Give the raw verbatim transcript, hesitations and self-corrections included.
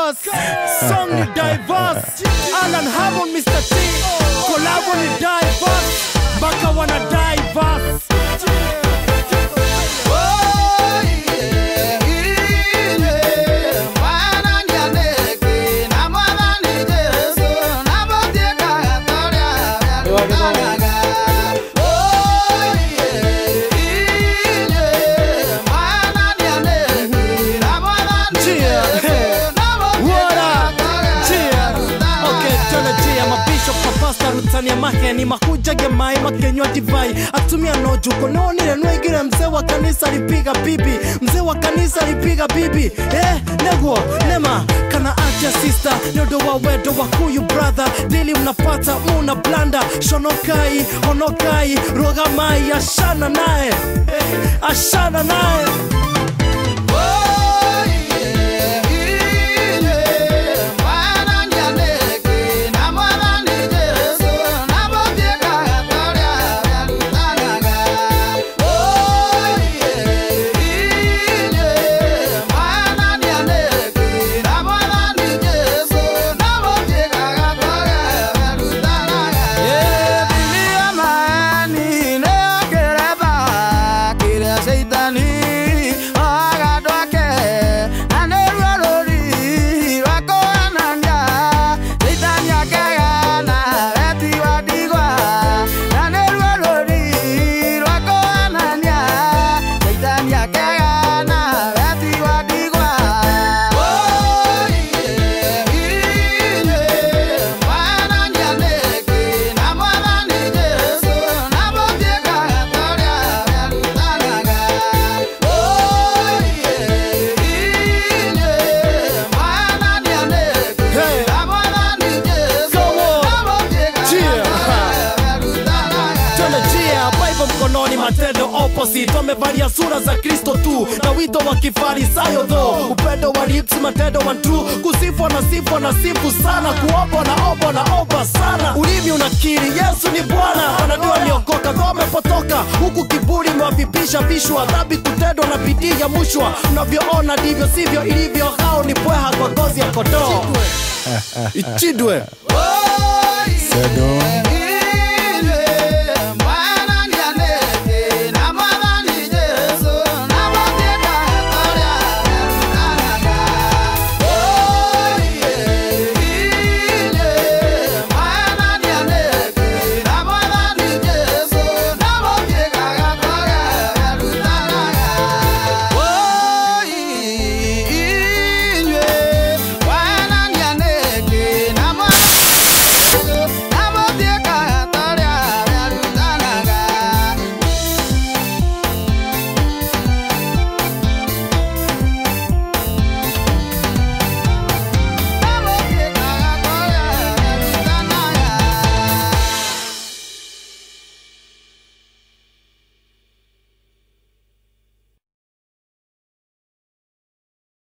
Curse, song ni diverse. Alan Hammond, Mister T, collabo ni diverse. Baka wana diverse. Rutani ya maheni makuja gemai makenywa divai atumia noju kononi renwegire mzee wa kanisa lipiga bibi mzee wa kanisa lipiga bibi eh nego nema kana acha sister nyodo wa wedo wa huyu brother dili mnapata muna blanda shonokai honokai rogamai ashana nae eh, ashana nae matendo opposite wamevalia sura za Kristo tu na wito wa kifarisayo tho upendo wa lips matendo wa true kusifu na sifu na sifu sana kuomba na omba na omba sana ulimi unakiri Yesu ni Bwana wanadua niokoka tho wamepotoka huku kiburi mwavipisha vishwa dhambi kutendwa na bidii ya mushwa unavyoona ndivyo sivyo ilivyo hao ni pweha kwa ngozi ya kondoo Ichidwe Sedo